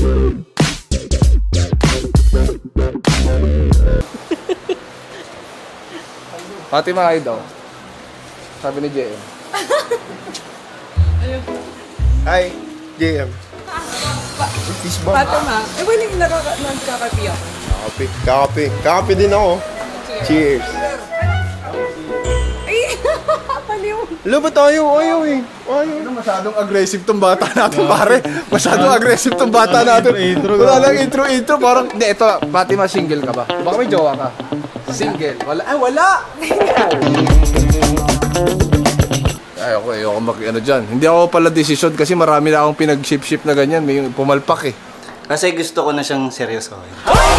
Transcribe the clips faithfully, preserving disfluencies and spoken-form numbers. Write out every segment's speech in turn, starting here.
Fatima kayo daw. Sabi ni J M. Hi, J M. Fatima, eh wala yung nagkakapi ako. Kakapi, kakapi. Kakapi din ako. Cheers. Ay, paliw. Alam ba tayo? Ayaw eh. Ayaw. Ano, masyadong aggressive tong bata natin, pare. Masyadong aggressive tong bata natin. Wala lang intro-intro. Parang, hindi, ito, Fatima, single ka ba? Baka may jowa ka. Single. Wala. Ay, wala! Ay, ako, ayoko mag, ano dyan. Hindi ako pala desisyon kasi marami na akong pinag-ship-ship na ganyan. May pumalpak eh. Kasi gusto ko na siyang seryosohin.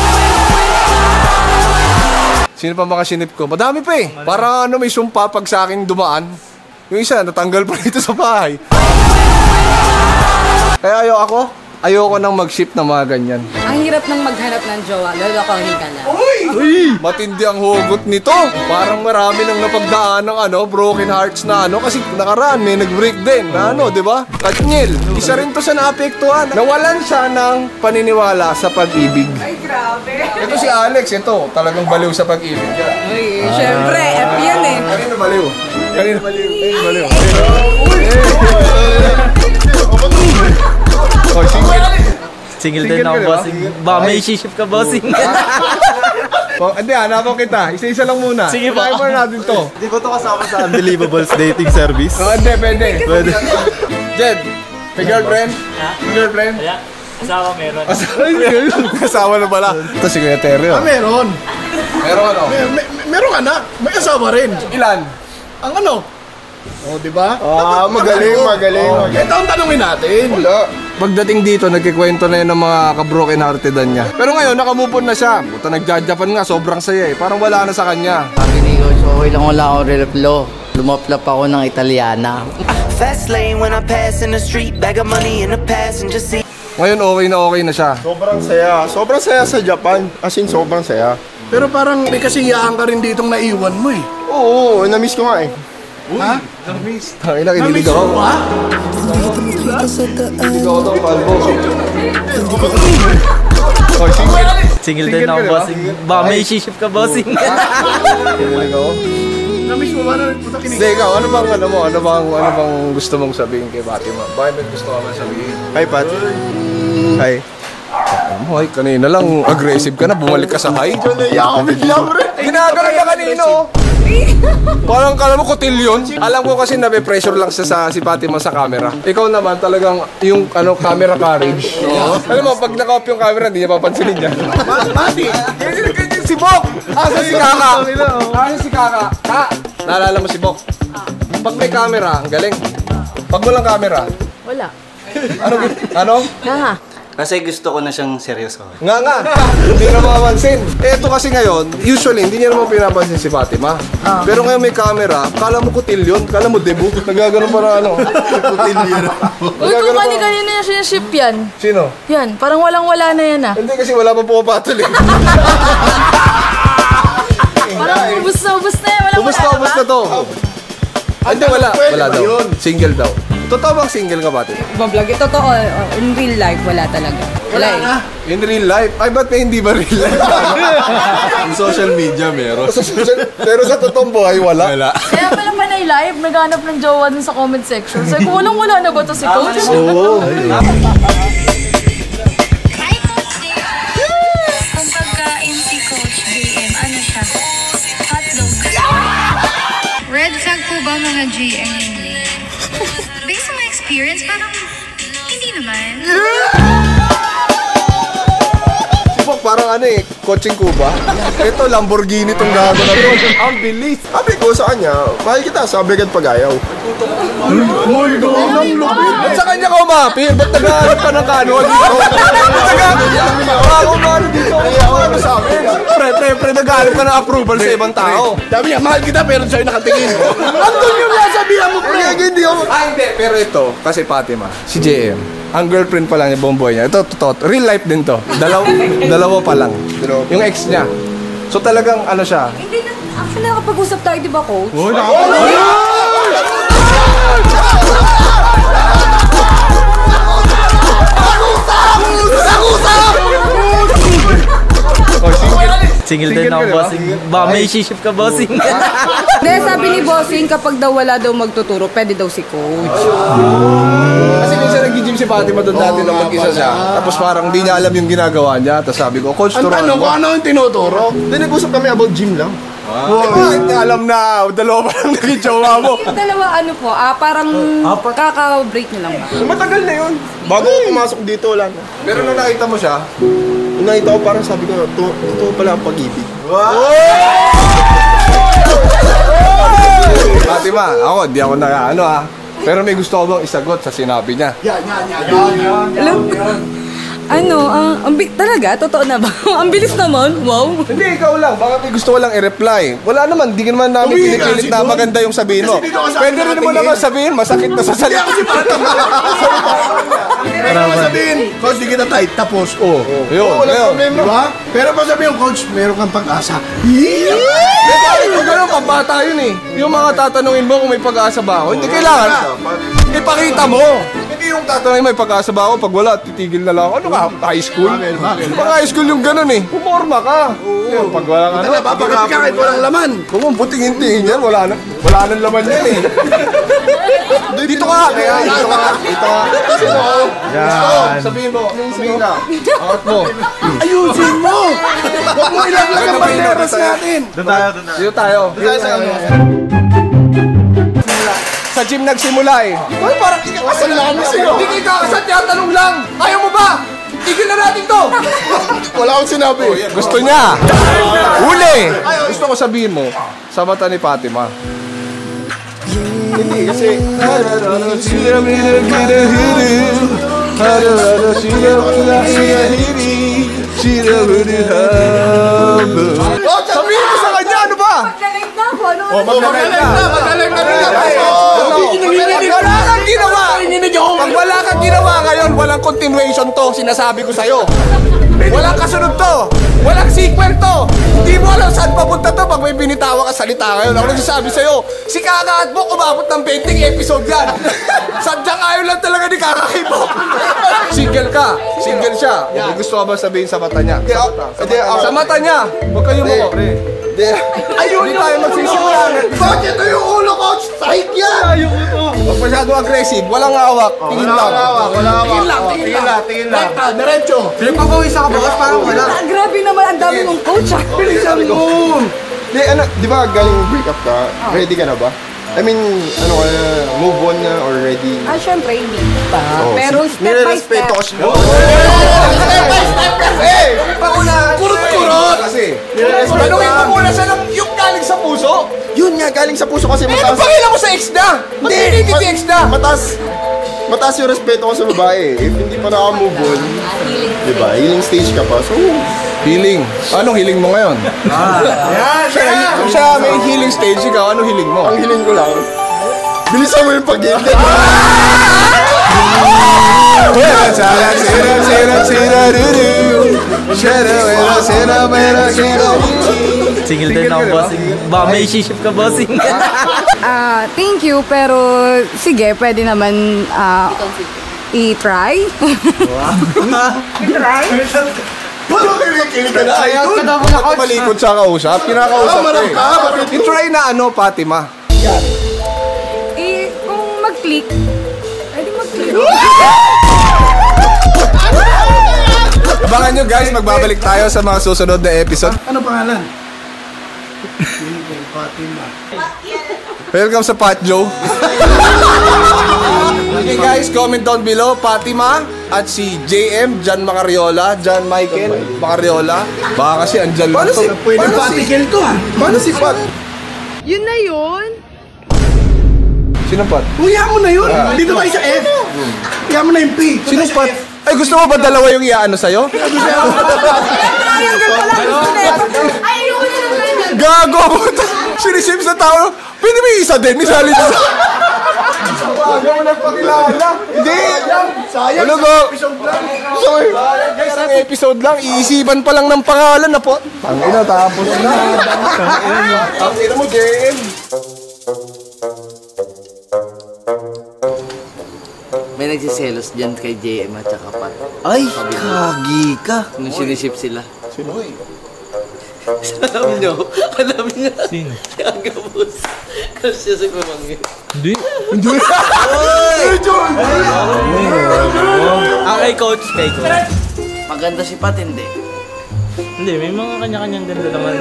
Sino pa makasinip ko? Madami pa eh. Parang ano, may sumpa pag sa akin dumaan. Yung isa, natanggal pa rito sa bahay. Kaya ayaw ako. Ayoko nang mag-ship ng mga ganyan. Ang hirap nang maghanap ng jowa, lolokohin ka na. Uy! Matindi ang hugot nito. Parang marami nang napagdaan ng ano, broken hearts na ano. Kasi nakaraan, may nag-break din na ano, di ba? Katniel, isa rin to sa naapektuhan. Nawalan siya ng paniniwala sa pag-ibig. Ay, grabe. Ito si Alex, ito, talagang baliw sa pag-ibig. Uy, syempre, F yan eh. Kanino baliw? Kanino baliw? Kanino baliw? Oh, single. Single din ako, bossing. Baka may shiship ka, bossing. Oh, hindi, hanapan kita. Isa-isa lang muna. Sige ba? Try muna natin to. Di ba ito kasama sa Unbelievables dating service? Oh, hindi, pwede. Pwede. Jed, may girlfriend? Ha? May girlfriend? Kaya, asawa meron. Asawa na pala. Ito si Kuya Terrio. Ah, meron. Meron ano? May, may, merong anak. May asawa rin. Ilan? Ang ano? O, di ba? Ah, magaling, magaling. Oh, ito ang tanongin natin. Wala. Pagdating dito, nagkikwento na yun ng mga ka-broken heartedan niya. Pero ngayon, nakamupon na siya. Puta, nagja-Japan nga, sobrang saya eh. Parang wala na sa kanya. Sabi ni Coach, okay lang wala akong relaplo. Lumaplap ako ng Italiana. Fast lane when I pass in the street, bag of money in the passenger seat. Ngayon, okay na okay na siya. Sobrang saya. Sobrang saya sa Japan. As in, sobrang saya. Pero parang may kasiyaan ka rin ditong naiwan mo eh. Oo, na-miss ko nga eh. Ha? Ay, nakikinig ako. Ha? Kinig ako itong kalbo. Oh, single. Single din ako, ka, di ba? bossing. Baka may shiship ka, bossing. Kinig ako. Na-miss mo ba na puta kinig? Hindi, ikaw, ano bang, ano mo, ano bang, ano bang gusto mong sabihin kay Fatima? Bakit may gusto ka man sabihin? Hi, Pat. Hi. Ano, ay, kanina lang, aggressive ka na, bumalik ka sa high. Naiyak ako bigla, bro. Ginagano ka kanino. Parang kala mo kotilyon. Alam ko kasi nabe-pressure lang sa, sa si Fatima sa camera. Ikaw naman talagang yung ano camera courage. Oo. Alam mo, pag naka-off yung camera, hindi niya papansinin niya. Mati! Si Bok! Asa si Kaka? Asa si Kaka? Ha? Naalala mo si Bok? Pag may camera, ang galing. Pag walang camera, Wala. ano? Ano? Ha? Kasi gusto ko na siyang seryosohin. Nga nga, hindi na makapansin. Eto kasi ngayon, usually, hindi niya naman pinapansin si Fatima. Pero ngayon may camera, kala mo kutilyon, kala mo debut. Nagagano para ano? Kutilyon. Uy, kung kani-kanina yung siniship yan. Sino? Yan, parang walang-wala na yan ah. Hindi kasi wala pa pumapatol eh. Parang ubus na ubus na yan, walang-wala Ubus na, ubus na to. Hindi, wala. Wala daw. Single daw. Totoo bang single ka, Fatima? Bablog. Ito totoo, oh, in real life, wala talaga. Wala eh. In real life? Ay, ba't may hindi ba real life? Yung social media meron. Pero sa totoong buhay, wala. Wala. Kaya pala panay live, naghanap ng jowa dun sa comment section. Sabi ko, walang-wala na ba to si Coach? Oo. Kung pagkain si Coach J M, ano siya? Hotdog. Red flag po ba mga G M hindi? Based on my experience, parang hindi naman. Si Bok, parang ano eh, coaching Cuba. Ito, Lamborghini tong gago na to. Ang bilis. Sabi ko sa kanya, mahal kita, sabi agad pag-ayaw. Ba't sa kanya ka umapir? Ba't naghahanap ka ng kano dito? Naghahanap ka umano dito. Ano sa amin? Pre, pre, pre, naghahanap ka ng approval sa ibang tao. Sabi niya, mahal kita pero sa'yo nakatingin. Andun yung nasabihan mo, pre. Hindi ako. Ah, hindi. Pero ito, kasi Fatima, si J M, ang girlfriend pa lang niya, bomboy niya. Ito, totoo. Real life din to. Dalaw, dalawa pa lang. Yung ex niya. So talagang ano siya. Hindi na, actually nakapag-usap tayo, di ba, Coach? Oh, nakapag-usap! Single din ako, bossing. Baka may shiship ka, bossing. Hindi, sabi ni Bossing, kapag daw wala daw magtuturo, pwede daw si coach. Kasi minsan nag-gym si Fatima doon dati nung mag-isa siya. Tapos parang di niya alam yung ginagawa niya. Tapos sabi ko, Coach, Ang turuan ano, mo. kung ano yung tinuturo? Hindi, nag-usap kami about gym lang. Bakit alam na, dalawa pa lang naging jowa mo. Yung dalawa, ano po, ah, parang kaka-break niyo lang ba? Matagal na yun. Bago ako pumasok dito, wala na. Pero nung nakita mo siya, Nung nakita ko, parang sabi ko, "To- totoo pala ang pag-ibig." Fatima, ako, di ako na ano ah. Pero may gusto ko bang isagot sa sinabi niya. Alam, ano, ah, ang bi- talaga? Totoo na ba? Ang bilis naman, wow. Hindi, ikaw lang. Baka may gusto ko lang i-reply. Wala naman, di naman namin Tumigil ka, pinipilit na siguro. maganda yung sabihin mo. Kasi dito ka sa Pwede akin rin naman nakatingin. naman sabihin, masakit na sa salita. Pero naman sabihin, Coach, di kita tight. Tapos, oh. Yun, yun. Di ba? Pero pag sabihin, Coach, meron kang pag-asa. Kung gano'n, pambata yun eh. Yung mga tatanungin mo kung may pag-asa ba ako, hindi kailangan. Ipakita mo. Hindi yung tatanungin may pag-asa ba ako, pag wala, titigil na lang ako. Ano ka, high school? Pag high school yung gano'n eh. Pumorma ka. Yung pag walang ano. Napapagod ka kahit walang laman. Kung mong putingin-tingin yan, wala na, wala nang laman yan eh. Dito ka! Kaya, dito ka! Dito ka! Dito ka! Yan! Sabihin mo, sabihin ka. Angat mo. Ayusin mo! Huwag mo ilaglag ang banderas natin. Doon tayo, doon tayo. Dito tayo. Dito tayo sa ano. Sa gym nagsimula eh. Ay, parang ikakasal lang kami sa'yo. Hindi ikakasal, tinatanong lang. Ayaw mo ba? Tigil na natin to. Wala akong sinabi. Gusto niya. Huli. Gusto ko sabihin mo, sa mata ni Fatima. Hindi, kasi... Sabihin mo sa kanya, ano ba? Galing na ako, ano? Oh, magaling na. Magaling na rin Wala kang ginawa. Pag wala kang ginawa ngayon, walang continuation to, sinasabi ko sa'yo. Walang kasunod to. Walang sequel to. Hindi mo alam saan papunta to pag may binitawa ka salita ngayon. Ako nagsasabi sa'yo, si Kaka at Bok umabot ng twenty episode yan. Sadyang ayaw lang talaga ni Kaka kay Bok. Single ka. Single siya. May gusto ka ba sabihin sa mata niya? Sa mata, sa Hindi, mata. ako- Sa mata niya. Huwag kayo mo. Hindi. Ayun, hindi tayo magsisimula. Bakit ito yung ulo, Coach? Sahig yan! Huwag masyado aggressive. Walang awak. Tingin lang. Tingin lang, tingin lang. Tingin lang. Diretso. Ah, grabe naman, ang dami mong coach ah. Bilisan mo! Hindi, ano, di ba galing break up ka? Ready ka na ba? I mean, ano ka na, move on na or ready? Ah, syempre, hindi pa. Oh, Pero si- step by nire-respeto step. ko siya. Step by step kasi! Pauna! Kurot-kurot! Kasi. Tanungin mo muna siya ng yung galing sa puso. Yun nga, galing sa puso kasi Eh, mataas. pangila mo sa ex na! Hindi, hindi mat- ex na! Mataas, mataas yung respeto ko sa babae. If hindi pa naka-move on, di ba? Healing stage ka pa. So, Healing. Anong healing mo ngayon? Yan! Yan! Kung siya may healing stage, ikaw, anong healing mo? ang healing ko lang, bilisan mo yung pag-heal. Single din ako, bossing. Baka may shiship ka, bossing. Ah, thank you, pero sige, pwede naman ah, i-try. Kilig ka na. Kaya ka na mga malikot sa kausap. Kinakausap ko eh. I-try na ano, Fatima. I, kung mag-click, pwede mag-click. Abangan nyo guys, magbabalik tayo sa mga susunod na episode. Ano pangalan? Welcome sa Pat Joe. Okay guys, comment down below, Fatima at si J M, John Macariola, John Michael Macariola. Baka kasi andyan lang to. Pwede patikel to ah. Paano si Pat? Yun na yun. Sino Pat? Huya mo na yun. Dito tayo sa F. Huya mo na yung P. Sino Pat? Ay, gusto mo ba dalawa yung iaano sa'yo? Triangle pala. Ay, ayoko na lang triangle. Gago! Sinisip sa tao. Pwede may isa din, isali din. Gago mo nagpakilala. Hindi! Sayang. Ano ko? Sorry. Guys, ang episode lang, iisipan pa lang ng pangalan na po. Ang ina, tapos na. Ang ina mo, J M. May nagsiselos dyan kay J M at saka Pat. Ay, kagi ka. Nung sinisip sila. Sino eh? Alam nyo, alam nyo. Sino? Si Agabus. Kasi si Pamangkin. Hindi. Hindi! Ah, kay coach, kay coach. Maganda si Pat, hindi. Hindi, may mga kanya-kanyang ganda naman.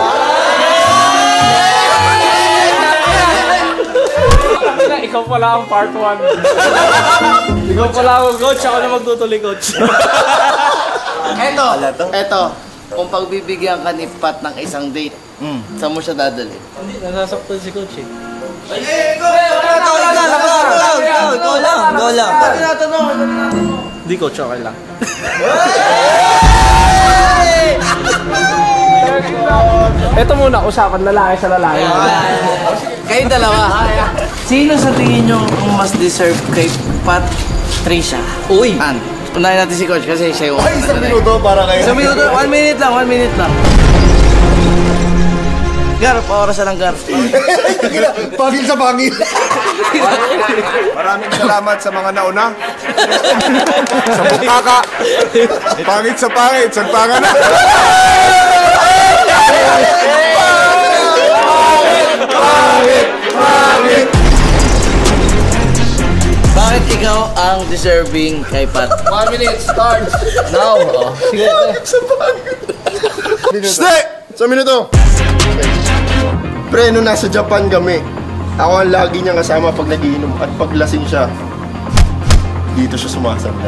Ikaw pala ang part one. Ikaw pala ako, coach. Ako na magtutuloy, coach. Eto, eto. Kung pagbibigyan ka ni Pat ng isang date, mm. saan mo siya dadali? Hindi, nasasaktan si coach eh. Ikaw lang, ikaw lang, ikaw lang. Hindi, coach, okay lang. Ito muna, usapan lalaki sa lalaki. Kayong dalawa, sino sa tingin nyo ang mas deserve kay Pat Trisha? Uy! An, unahin natin si coach kasi siya yung... Ay, isang minuto para kayo. Isang minuto, one minute lang, one minute lang. Gar, pa-oras na lang, Gar. Pangil sa pangil. Maraming salamat sa mga nauna. Sa bukaka. Pangit sa pangit, sagpanga na. Pangit! Pangit! Bakit ikaw ang deserving kay Pat? One minute starts Now, oh. Sige. Stay! Sa minuto. Pre, nung nasa Japan kami, ako ang lagi niyang kasama pag nagiinom at pag lasing siya, dito siya sumasanda.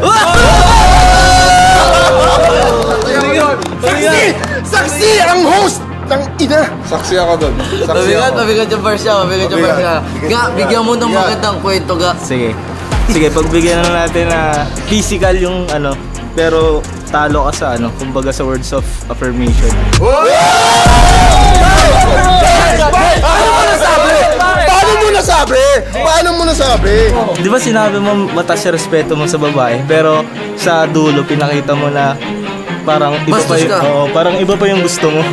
Saksi! Saksi ang host ng ina! Saksi ako doon. Saksi Mabigat, ako. mabigat yung verse siya, mabigat yung verse siya. Ga, bigyan mo ng magandang kwento, Ga. Sige. Sige, pagbigyan na natin na physical yung ano, pero talo ka sa ano, kumbaga sa words of affirmation. Paano mo nasabi? Paano mo nasabi? Paano mo nasabi? Di ba sinabi mo mataas yung respeto mo sa babae, pero sa dulo pinakita mo na parang iba pa Bastos yung, ka. oo, parang iba pa yung gusto mo.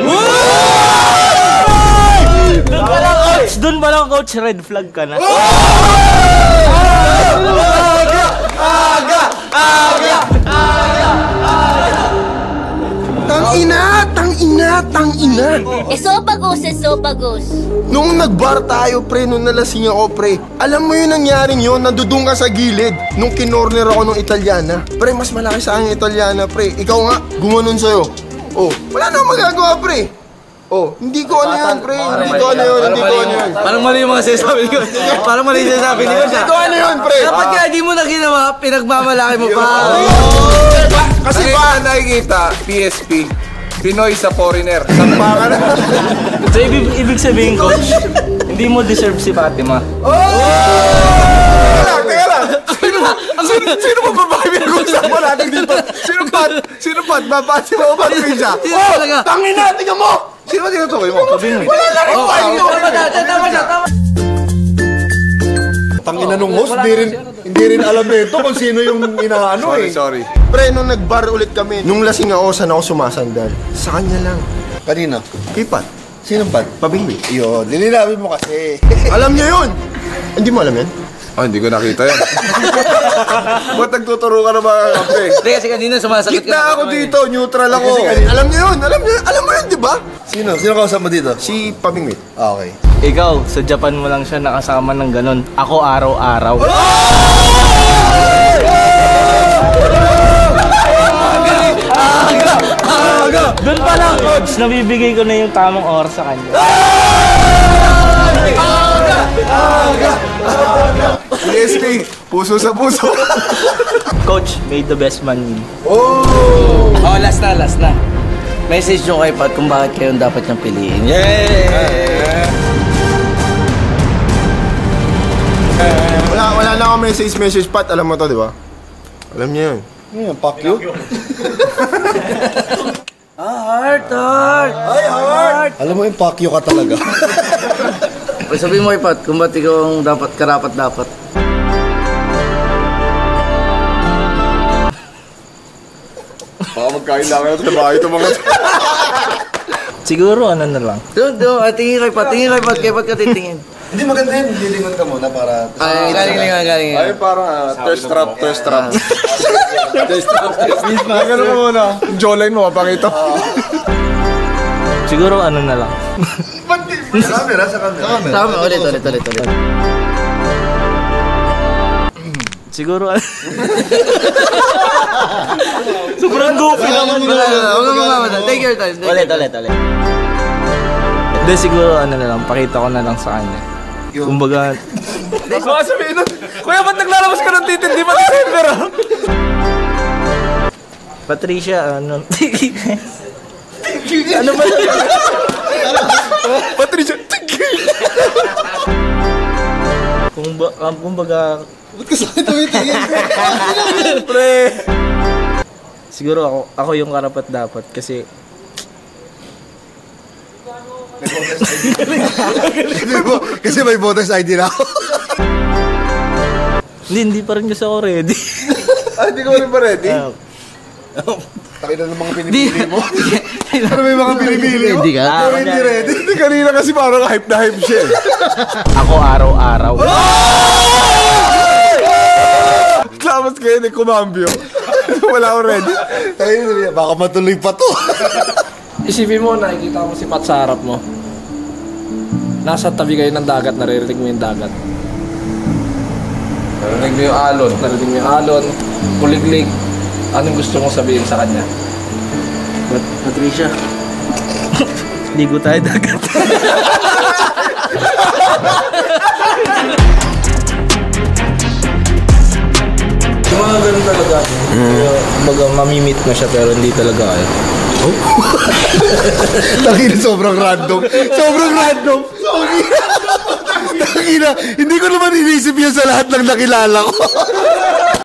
Doon pa lang, coach, doon pa lang, coach, red flag ka na. Tang ina! Tang ina! Tang ina! Esophagus, esophagus. Nung nagbar tayo, pre, nung nalasing ako, pre, alam mo yung nangyaring yun, nandudung ka sa gilid nung kinorner ako ng Italiana. Pre, mas malaki sa akin yung Italiana, pre. Ikaw nga, gumanon sa'yo. Oh, wala na akong magagawa, pre. Oh, hindi ko ano yan, pre. Hindi ko ano yun, hindi ko ano yun. Parang mali yung mga sinasabi ni Coach. Parang mali yung sinasabi ni Coach. Hindi ko ano yun, pre. Dapat nga, di mo na ginawa, pinagmamalaki mo pa. Kasi ba nakikita, P S P, Pinoy sa foreigner. Sagpanga na. So, ibig, ibig sabihin, coach, hindi mo deserve si Fatima. Teka lang, teka lang. Sino, sino, sino ba babae pinag-uusapan natin dito? Sino Pat? Sino Pat? Babati mo o Pat Risha? Sino talaga? Tangin na, tingnan mo! Sino ba tinutukoy mo? Wala na rin pa yun! Tama siya, tama. Tangina nung host, hindi rin, hindi rin alam nito kung sino yung inaano Sorry, eh. sorry. Pre, nung nagbar ulit kami, nung lasing ako, saan ako sumasandal? Sa kanya lang. Kanina? Kay Pat. Sinong pan? Pabingwi. Yun, lilinawin mo kasi. Alam niya yun! Hindi mo alam yan? Oh, hindi ko nakita yan. Ba't nagtuturo ka na mga kape? Hindi, kasi kanina sumasagot ka. Gitna ako dito, neutral ako. Alam niya yun, alam niya, alam mo yun, di ba? Sino? Sino kausap mo dito? Si Pabingwi. Ah, okay. Ikaw, sa Japan mo lang siya nakasama ng ganun. Ako araw-araw. Doon pa lang, coach, nabibigay ko na yung tamang oras sa kanya. P S P, puso sa puso. Coach, may the best man win. Oh, last na, last na. Message nyo kay Pat kung bakit kayo dapat niyang piliin. Yeah! Wala, wala na ako message, message, Pat. Alam mo to, di ba? Alam niya yun. Ano yan, fuck you? Ah, heart, heart. Ay, heart! Alam mo yung fuck you ka talaga. Ay, sabihin mo kay Pat kung ba't ikaw ang dapat, karapat-dapat. Baka magkailangan na sa bahay ito mga... Siguro ano na lang. Doon, doon. Ah, tingin kay Pat, tingin kay Pat, kay Pat ka titingin. Hindi maganda yun, lilingon ka muna para... Ay, galing nga, galing nga. Ay, parang uh, thirst trap, thirst trap. Thirst trap, thirst trap. Ganun ka muna. Yung jawline mo, mapakita. Siguro ano na lang. Sa camera, sa camera. Sa camera. Tama, ulit, ulit, ulit, ulit. Siguro ano. Sobrang goofy naman. Wala, wala, huwag mo mamadali. Take your time. Ulit, ulit, ulit. Hindi, siguro ano na lang, pakita ko na lang sa kanya. Kumbaga, Tapos mga sabihin nun, Kuya, ba't naglalabas ka ng titin? Di ba December ah? Patricia, ano? Ano ba? Patricia, Kung ba, um, kumbaga, Ba't ka sa akin tumitingin? pre. Siguro ako, ako yung karapat dapat kasi Kasi may voters I D na ako. hindi, hindi pa rin kasi ako ready. ah, hindi ko rin ba ready? Ah, Takina ng mga pinipili mo. Ano may mga pinipili mo? Hindi ka? Pero hindi ready. Hindi, kanina kasi parang hype na hype siya eh. ako araw-araw. Tapos kayo, ni kumambyo. Wala akong ready. Takina, baka matuloy pa to. Isipin mo, nakikita mo si Pat sa harap mo. Nasa tabi kayo ng dagat, naririnig mo yung dagat. Narinig mo yung alon. Naririnig mo yung alon, kuliglig. Anong gusto mong sabihin sa kanya? Pat Patricia. Ligo tayo dagat. Yung mga ganun talaga. Kumbaga, mamimit mo siya pero hindi talaga kaya. Takina, sobrang random. Sobrang random. Takina, hindi ko naman inisip yun sa lahat ng nakilala ko.